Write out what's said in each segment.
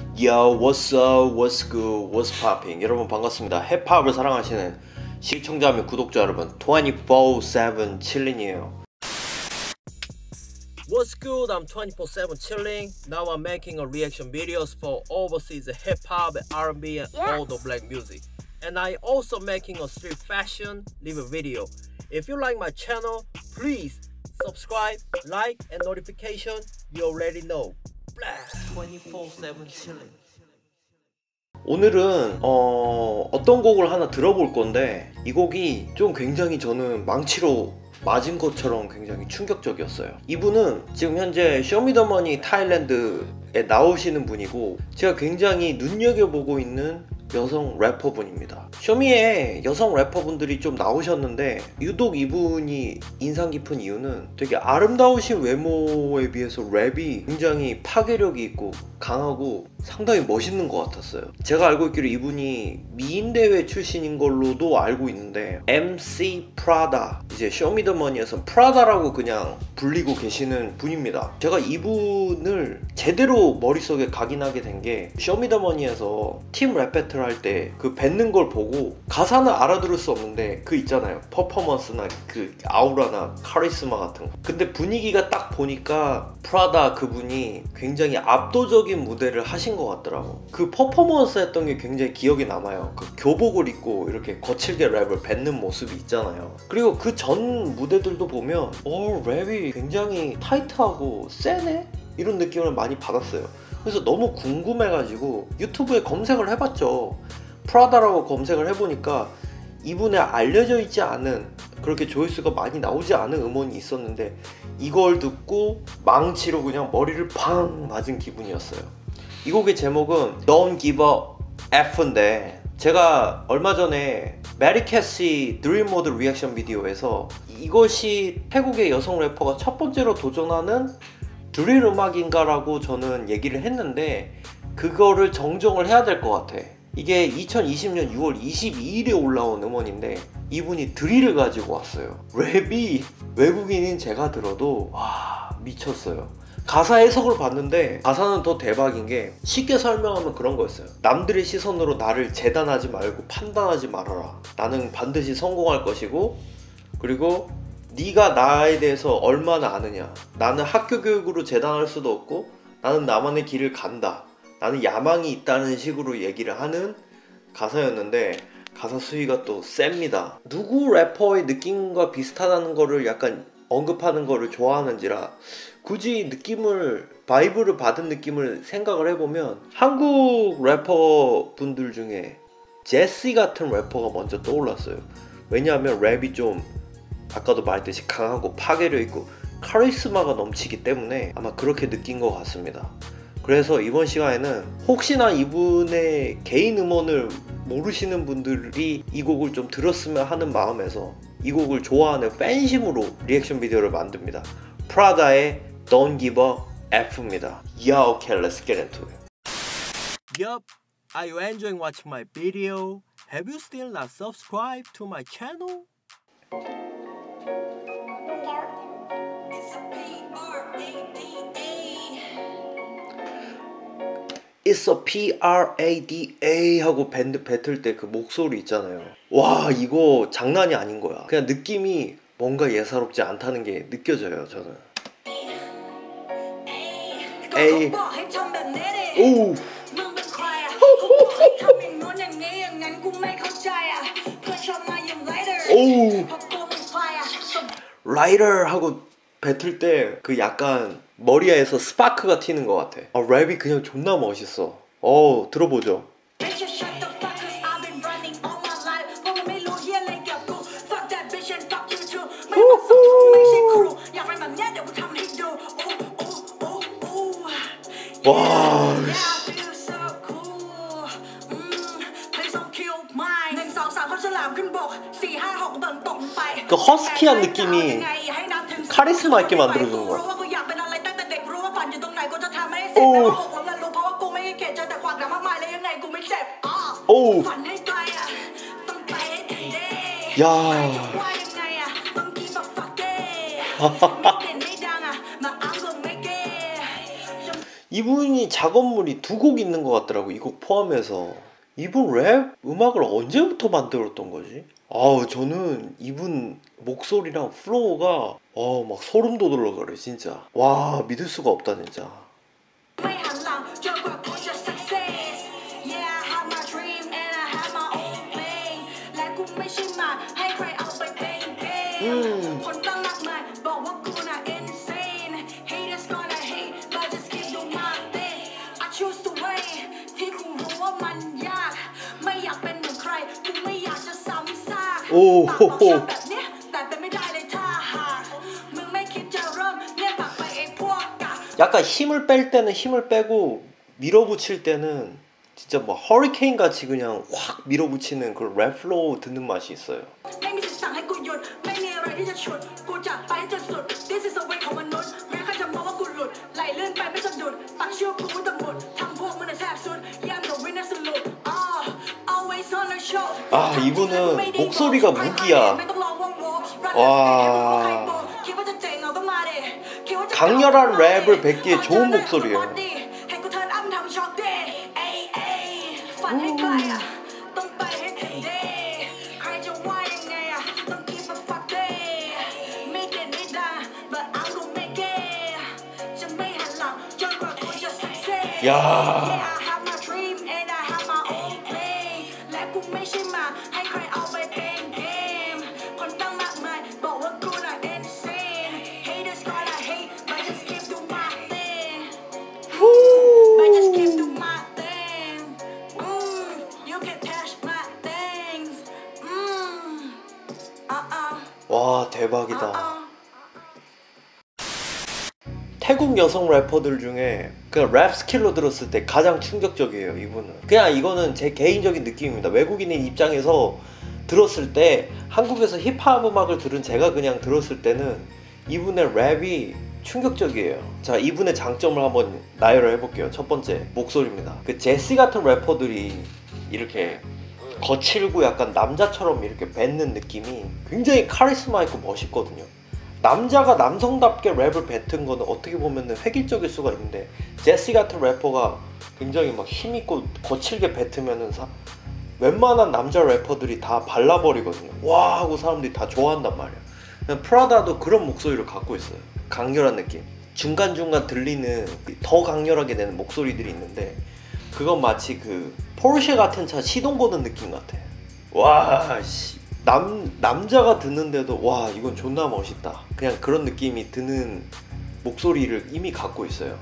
Yo, what's up, what's good, what's popping? 여러분 반갑습니다. 힙합을 사랑하시는 시청자 및 구독자 여러분 24/7 칠린이에요. What's good? I'm 24/7 chilling. Now I'm making a reaction videos for overseas hip-hop, R&B and all the black music. And I also making a street fashion live video. If you like my channel, please subscribe, like and notification. You already know. 24/7 chilling. 오늘은 어떤 곡을 하나 들어볼 건데 이 곡이 좀 굉장히 저는 망치로 맞은 것처럼 굉장히 충격적이었어요. 이분은 지금 현재 쇼미더머니 타일랜드에 나오시는 분이고 제가 굉장히 눈여겨보고 있는 여성 래퍼분입니다. 쇼미에 여성 래퍼분들이 좀 나오셨는데 유독 이분이 인상 깊은 이유는 되게 아름다우신 외모에 비해서 랩이 굉장히 파괴력이 있고 강하고 상당히 멋있는 것 같았어요. 제가 알고 있기로 이분이 미인대회 출신인 걸로도 알고 있는데 MC 프라다, 이제 쇼미더머니에서 프라다라고 그냥 불리고 계시는 분입니다. 제가 이분을 제대로 머릿속에 각인하게 된 게 쇼미더머니에서 팀 랩 배틀 할 때 그 뱉는 걸 보고 가사는 알아들을 수 없는데 그 있잖아요, 퍼포먼스나 그 아우라나 카리스마 같은 거. 근데 분위기가 딱 보니까 프라다 그분이 굉장히 압도적인 무대를 하신 것 같더라고. 그 퍼포먼스 했던 게 굉장히 기억에 남아요. 그 교복을 입고 이렇게 거칠게 랩을 뱉는 모습이 있잖아요. 그리고 그 전 무대들도 보면 랩이 굉장히 타이트하고 세네? 이런 느낌을 많이 받았어요. 그래서 너무 궁금해가지고 유튜브에 검색을 해봤죠. 프라다라고 검색을 해보니까 이분의 알려져 있지 않은, 그렇게 조회수가 많이 나오지 않은 음원이 있었는데 이걸 듣고 망치로 그냥 머리를 팡 맞은 기분이었어요. 이 곡의 제목은 Don't Give a F인데 제가 얼마 전에 메리캐시 드림 모드 리액션 비디오에서 이것이 태국의 여성 래퍼가 첫 번째로 도전하는 드릴 음악인가 라고 저는 얘기를 했는데 그거를 정정을 해야 될 것 같아. 이게 2020년 6월 22일에 올라온 음원인데 이분이 드릴을 가지고 왔어요. 랩이 외국인인 제가 들어도 와 미쳤어요. 가사 해석을 봤는데 가사는 더 대박인 게 쉽게 설명하면 그런 거였어요. 남들의 시선으로 나를 재단하지 말고 판단하지 말아라. 나는 반드시 성공할 것이고, 그리고 네가 나에 대해서 얼마나 아느냐. 나는 학교 교육으로 재단할 수도 없고 나는 나만의 길을 간다. 나는 야망이 있다는 식으로 얘기를 하는 가사였는데 가사 수위가 또 셉니다. 누구 래퍼의 느낌과 비슷하다는 거를 약간 언급하는 거를 좋아하는지라 굳이 느낌을, 바이브를 받은 느낌을 생각을 해보면 한국 래퍼 분들 중에 제시 같은 래퍼가 먼저 떠올랐어요. 왜냐하면 랩이 좀 아까도 말했듯이 강하고 파괴력 있고 카리스마가 넘치기 때문에 아마 그렇게 느낀 것 같습니다. 그래서 이번 시간에는 혹시나 이분의 개인 음원을 모르시는 분들이 이 곡을 좀 들었으면 하는 마음에서 이 곡을 좋아하는 팬심으로 리액션 비디오를 만듭니다. 프라다의 Don't Give a F입니다. Yo, okay, let's get into it. Yup, are you enjoying watching my video? Have you still not subscribed to my channel? It's a P-R-A-D-A 하고 밴드 뱉을 때 그 목소리 있잖아요. 와 이거 장난이 아닌 거야. 그냥 느낌이 뭔가 예사롭지 않다는 게 느껴져요. 저는 에이 오 오 라이터 하고 뱉을 때 그 약간 머리에서 스파크가 튀는 것 같아. 랩이 그냥 존나 멋있어. 들어보죠. 와. 그 허스키한 느낌이 카리스마 있게 만들어주는 거야. 오. 야. 이분이 작업물이 2곡 있는 것 같더라고. 이 곡 포함해서. 이분 랩 음악을 언제부터 만들었던 거지? 아우 저는 이분 목소리랑 플로우가 막 소름 돋으려 그래 진짜. 와 믿을 수가 없다 진짜. 오호호. 약간 힘을 뺄 때는 힘을 빼고 밀어붙일 때는 진짜 뭐 허리케인 같이 그냥 확 밀어붙이는 그 랩 플로우 듣는 맛이 있어요. 아 이분은 목소리가 무기야. 와 강렬한 랩을 뱉기에 좋은 목소리예요. 야 와 대박이다. 태국 여성 래퍼들 중에 그냥 랩 스킬로 들었을 때 가장 충격적이에요 이분은. 그냥 이거는 제 개인적인 느낌입니다. 외국인의 입장에서 들었을 때 한국에서 힙합 음악을 들은 제가 그냥 들었을 때는 이분의 랩이 충격적이에요. 자 이분의 장점을 한번 나열을 해볼게요. 첫 번째 목소리입니다. 그 제시 같은 래퍼들이 이렇게 거칠고 약간 남자처럼 이렇게 뱉는 느낌이 굉장히 카리스마 있고 멋있거든요. 남자가 남성답게 랩을 뱉은 거는 어떻게 보면 획일적일 수가 있는데 제시 같은 래퍼가 굉장히 막 힘있고 거칠게 뱉으면은 웬만한 남자 래퍼들이 다 발라버리거든요. 와 하고 사람들이 다 좋아한단 말이야. 프라다도 그런 목소리를 갖고 있어요. 강렬한 느낌. 중간중간 들리는 더 강렬하게 내는 목소리들이 있는데 그건 마치 그 포르쉐 같은 차 시동 거는 느낌 같아. 와 씨. 남자가 듣는데도 와 이건 존나 멋있다 그냥 그런 느낌이 드는 목소리를 이미 갖고 있어요.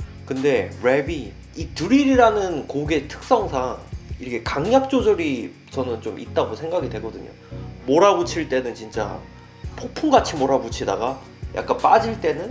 근데 랩이 이 드릴이라는 곡의 특성상 이렇게 강약 조절이 저는 좀 있다고 생각이 되거든요. 몰아붙일 때는 진짜 폭풍같이 몰아붙이다가 약간 빠질 때는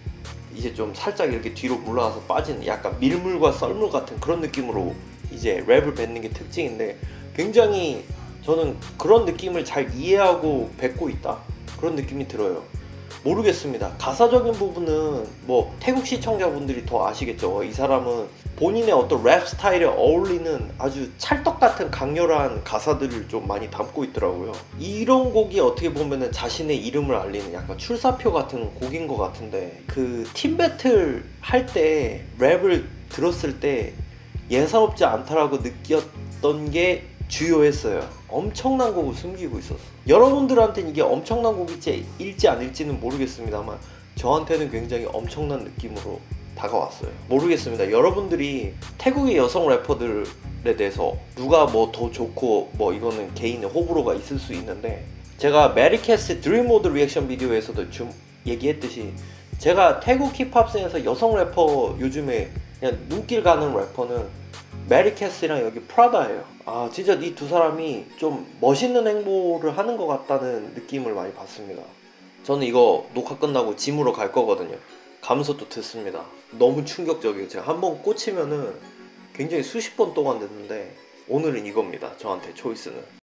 이제 좀 살짝 이렇게 뒤로 물러나서 빠지는 약간 밀물과 썰물 같은 그런 느낌으로 이제 랩을 뱉는 게 특징인데 굉장히 저는 그런 느낌을 잘 이해하고 뱉고 있다? 그런 느낌이 들어요. 모르겠습니다. 가사적인 부분은 뭐 태국 시청자분들이 더 아시겠죠. 이 사람은 본인의 어떤 랩 스타일에 어울리는 아주 찰떡같은 강렬한 가사들을 좀 많이 담고 있더라고요. 이런 곡이 어떻게 보면은 자신의 이름을 알리는 약간 출사표 같은 곡인 것 같은데 그 팀 배틀 할 때 랩을 들었을 때 예사롭지 않다라고 느꼈던 게 주요했어요. 엄청난 곡을 숨기고 있었어. 여러분들한테는 이게 엄청난 곡일지 아닐지는 모르겠습니다만 저한테는 굉장히 엄청난 느낌으로 다가왔어요. 모르겠습니다. 여러분들이 태국의 여성 래퍼들에 대해서 누가 뭐 더 좋고 뭐 이거는 개인의 호불호가 있을 수 있는데 제가 메리캐스의 드림모드 리액션 비디오에서도 좀 얘기했듯이 제가 태국 힙합씬에서 여성 래퍼 요즘에 그냥 눈길 가는 래퍼는 메리캐스랑 여기 프라다예요. 아 진짜 이 두 사람이 좀 멋있는 행보를 하는 것 같다는 느낌을 많이 받습니다. 저는 이거 녹화 끝나고 짐으로 갈 거거든요. 가면서 또 듣습니다. 너무 충격적이에요. 제가 한번 꽂히면은 굉장히 수십 번 동안 듣는데 오늘은 이겁니다. 저한테 초이스는.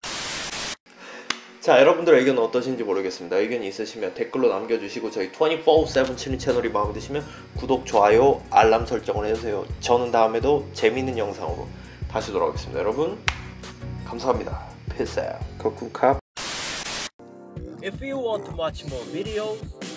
자 여러분들의 의견은 어떠신지 모르겠습니다. 의견이 있으시면 댓글로 남겨주시고 저희 24/7 칠린 채널이 마음에 드시면 구독, 좋아요, 알람 설정을 해주세요. 저는 다음에도 재밌는 영상으로 다시 돌아오겠습니다. 여러분 감사합니다. Peace out. 코쿤캅. If you want to watch more videos